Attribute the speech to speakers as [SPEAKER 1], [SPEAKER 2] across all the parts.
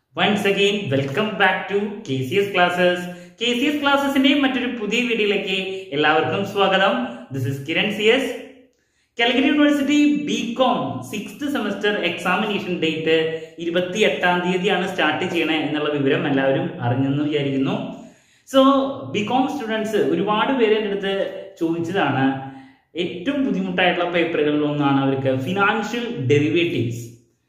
[SPEAKER 1] Once again, welcome back to KCS classes. KCS classes in മറ്റൊരു പുതിയ വീഡിയോയിലേക്ക് എല്ലാവർക്കും സ്വാഗതം. This is Kiran CS. Calgary University BCom 6th semester examination date 28-ാം തീയതിയാണ് start ചെയ്യണേ എന്നുള്ള വിവരം എല്ലാവരും അറിഞ്ഞെന്ന് വിചാരിക്കുന്നു. സോ BCom സ്റ്റുഡൻസ് ഒരുപാട് പേര് എൻ്റെ അടുത്ത് ചോദിച്ചതാണ്, ഏറ്റവും ബുദ്ധിമുട്ടായിട്ടുള്ള പേപ്പറുകളിൽ ഒന്നാണ് അവർക്ക് ഫിനാൻഷ്യൽ ഡെറിവേറ്റീവ്സ്.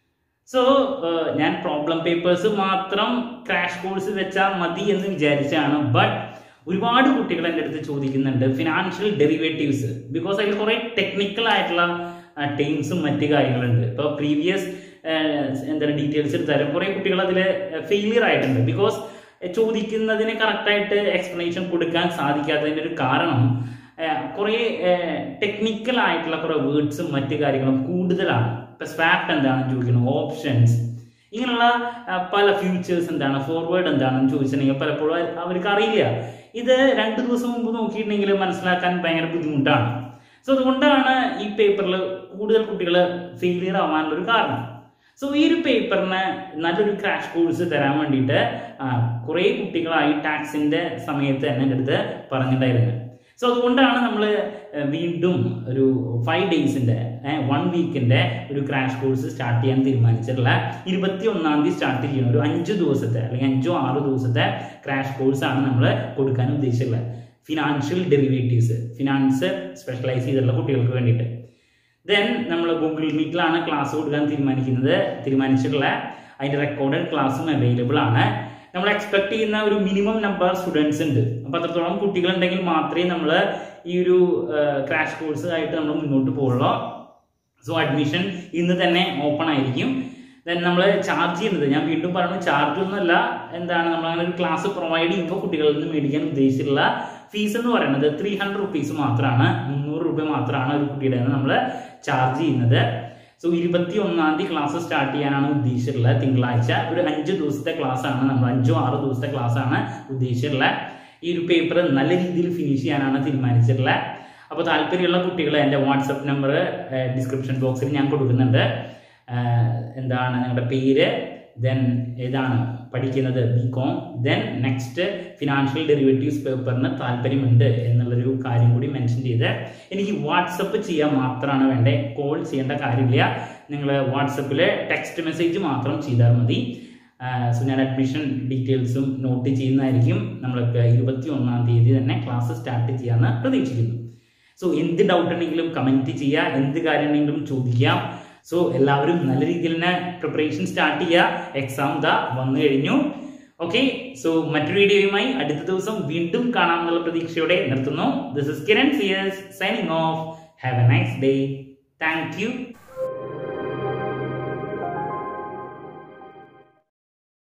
[SPEAKER 1] സോ ഞാൻ പ്രോബ്ലം പേപ്പേഴ്സ് മാത്രം ക്രാഷ് കോഴ്സ് വെച്ചാൽ മതി എന്ന് വിചാരിച്ചാണ്. ബട്ട് ഒരുപാട് കുട്ടികൾ എൻ്റെ അടുത്ത് ചോദിക്കുന്നുണ്ട് ഫിനാൻഷ്യൽ ഡെറിവേറ്റീവ്സ്, ബിക്കോസ് അതിൽ കുറേ ടെക്നിക്കൽ ആയിട്ടുള്ള ടേംസും മറ്റു കാര്യങ്ങളുണ്ട്. ഇപ്പോൾ പ്രീവിയസ് എന്താണ് ഡീറ്റെയിൽസ് എടുത്താലും കുറേ കുട്ടികൾ അതിൽ ഫെയിലിയർ ആയിട്ടുണ്ട്. ബിക്കോസ് ചോദിക്കുന്നതിന് കറക്റ്റായിട്ട് എക്സ്പ്ലനേഷൻ കൊടുക്കാൻ സാധിക്കാത്തതിൻ്റെ ഒരു കാരണം കുറേ ടെക്നിക്കൽ ആയിട്ടുള്ള കുറേ വേർഡ്സും മറ്റു കാര്യങ്ങളും കൂടുതലാണ്. ഇപ്പൊ സ്വാപ്പ് എന്താണെന്ന് ചോദിക്കണം, ഓപ്ഷൻസ്, ഇങ്ങനെയുള്ള പല ഫ്യൂച്ചേഴ്സ് എന്താണ്, ഫോർവേഡ് എന്താണെന്ന് ചോദിച്ചിട്ടുണ്ടെങ്കിൽ പലപ്പോഴും അവർക്ക് അറിയില്ല. ഇത് 2 ദിവസം മുമ്പ് നോക്കിയിട്ടുണ്ടെങ്കിൽ മനസ്സിലാക്കാൻ ഭയങ്കര ബുദ്ധിമുട്ടാണ്. സോ അതുകൊണ്ടാണ് ഈ പേപ്പറിൽ കൂടുതൽ കുട്ടികൾ ഫെയിലിയർ ആവാനുള്ളൊരു കാരണം. സോ ഈ ഒരു പേപ്പറിന് നല്ലൊരു ക്രാഷ് കോഴ്സ് തരാൻ വേണ്ടിയിട്ട് കുറേ കുട്ടികളായി ടാക്സിന്റെ സമയത്ത് തന്നെ എൻ്റെ അടുത്ത് പറഞ്ഞിട്ടുണ്ടായിരുന്നു. സോ അതുകൊണ്ടാണ് നമ്മൾ വീണ്ടും ഒരു 5 ഡേയ്സിന്റെ 1 വീക്കിന്റെ ഒരു ക്രാഷ് കോഴ്സ് സ്റ്റാർട്ട് ചെയ്യാൻ തീരുമാനിച്ചിട്ടുള്ള 21-ാം തീയതി സ്റ്റാർട്ട് ചെയ്യുന്ന ഒരു 5 ദിവസത്തെ അല്ലെങ്കിൽ 5-6 ദിവസത്തെ ക്രാഷ് കോഴ്സാണ് നമ്മൾ കൊടുക്കാൻ ഉദ്ദേശിച്ചിട്ടുള്ളത്. ഫിനാൻഷ്യൽ ഡെറിവേറ്റീവ്സ്, ഫിനാൻസ് സ്പെഷ്യലൈസ് ചെയ്തിട്ടുള്ള കുട്ടികൾക്ക് വേണ്ടിയിട്ട്. ദെൻ നമ്മൾ ഗൂഗിൾ മീറ്റിലാണ് ക്ലാസ് കൊടുക്കാൻ തീരുമാനിച്ചിട്ടുള്ള അതിന്റെ റെക്കോർഡഡ് ക്ലാസ്സും അവൈലബിൾ ആണ്. നമ്മൾ എക്സ്പെക്ട് ചെയ്യുന്ന ഒരു മിനിമം നമ്പർ സ്റ്റുഡൻസ് ഉണ്ട്. അപ്പൊ അത്രത്തോളം കുട്ടികൾ ഉണ്ടെങ്കിൽ മാത്രമേ നമ്മൾ ഈ ഒരു ക്രാഷ് കോഴ്സ് ആയിട്ട് നമ്മൾ മുന്നോട്ട് പോകുള്ളൂ. സോ അഡ്മിഷൻ ഇന്ന് തന്നെ ഓപ്പൺ ആയിരിക്കും. ദെൻ നമ്മൾ ചാർജ് ചെയ്യുന്നത്, ഞാൻ വീണ്ടും പറഞ്ഞു, ചാർജ് ഒന്നുമല്ല, എന്താണ് നമ്മൾ അങ്ങനെ ഒരു ക്ലാസ് പ്രൊവൈഡ് ചെയ്യുമ്പോൾ കുട്ടികളിൽ നിന്ന് മേടിക്കാൻ ഉദ്ദേശിച്ചിട്ടുള്ള ഫീസ് എന്ന് പറയുന്നത് 300 റുപ്പീസ് മാത്രമാണ്, 300 രൂപ മാത്രമാണ് ഒരു കുട്ടിയുടെ നമ്മൾ ചാർജ് ചെയ്യുന്നത്. സോ 21-ാം തീയതി ക്ലാസ് സ്റ്റാർട്ട് ചെയ്യാനാണ് ഉദ്ദേശിച്ചിട്ടുള്ളത്. തിങ്കളാഴ്ച ഒരു 5 ദിവസത്തെ ക്ലാസ് ആണ്, നമ്മൾ 5-6 ദിവസത്തെ ക്ലാസ് ആണ് ഉദ്ദേശിച്ചിട്ടുള്ളത്. ഈ ഒരു പേപ്പർ നല്ല രീതിയിൽ ഫിനിഷ് ചെയ്യാനാണ് തീരുമാനിച്ചിട്ടുള്ളത്. അപ്പോൾ താല്പര്യമുള്ള കുട്ടികൾ എൻ്റെ വാട്സപ്പ് നമ്പർ ഡിസ്ക്രിപ്ഷൻ ബോക്സിൽ ഞാൻ കൊടുക്കുന്നുണ്ട്. എന്താണ് നിങ്ങളുടെ പേര്, ദെൻ ഏതാണ് പഠിക്കുന്നത് BCom, then next financial derivatives പേപ്പറിന് താല്പര്യമുണ്ട് എന്നുള്ളൊരു കാര്യം കൂടി മെൻഷൻ ചെയ്ത് എനിക്ക് വാട്സപ്പ് ചെയ്യാൻ മാത്രമാണ് വേണ്ടേ, കോൾ ചെയ്യേണ്ട കാര്യമില്ല. നിങ്ങൾ വാട്സപ്പിൽ ടെക്സ്റ്റ് മെസ്സേജ് മാത്രം ചെയ്താൽ മതി. സോ ഞാൻ അഡ്മിഷൻ ഡീറ്റെയിൽസും നോട്ട് ചെയ്യുന്നതായിരിക്കും. നമ്മൾക്ക് 21-ാം തീയതി തന്നെ ക്ലാസ് സ്റ്റാർട്ട് ചെയ്യാമെന്ന് പ്രതീക്ഷിക്കുന്നു. സോ എന്ത് ഡൗട്ട് ഉണ്ടെങ്കിലും കമൻറ്റ് ചെയ്യുക, എന്ത് കാര്യം ഉണ്ടെങ്കിലും ചോദിക്കാം. സോ എല്ലാവരും നല്ല രീതിയിൽ തന്നെ പ്രിപ്പറേഷൻ സ്റ്റാർട്ട് ചെയ്യുക. എക്സാം ദാ വന്നു കഴിഞ്ഞു. ഓക്കെ, സോ മറ്റൊരു വീഡിയോയുമായി അടുത്ത ദിവസം വീണ്ടും കാണാമെന്നുള്ള പ്രതീക്ഷയോടെ നിർത്തുന്നു. This is Kiran CS signing off. Have a nice day. Thank U.